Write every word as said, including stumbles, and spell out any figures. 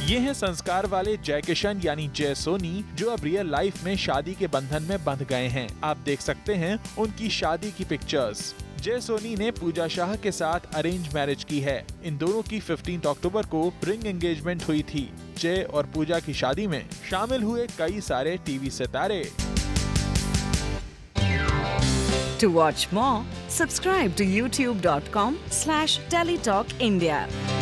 ये हैं संस्कार वाले जय किशन यानी जय सोनी, जो अब रियल लाइफ में शादी के बंधन में बंध गए हैं। आप देख सकते हैं उनकी शादी की पिक्चर्स। जय सोनी ने पूजा शाह के साथ अरेंज मैरिज की है। इन दोनों की पंद्रह अक्टूबर को रिंग एंगेजमेंट हुई थी। जय और पूजा की शादी में शामिल हुए कई सारे टीवी सितारे। To watch more, subscribe to youtube dot com slash teletalk India.